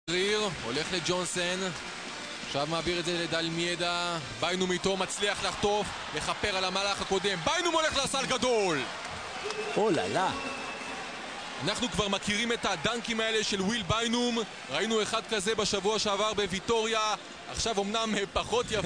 הולך לג'ונסן, עכשיו מעביר את זה לדלמידה, ביינום איתו מצליח לחטוף, לחפר על המהלך הקודם, ביינום הולך לסל גדול! אוללה. אנחנו כבר מכירים את הדנקים האלה של וויל ביינום, ראינו אחד כזה בשבוע שעבר בוויטוריה, עכשיו אמנם פחות יפה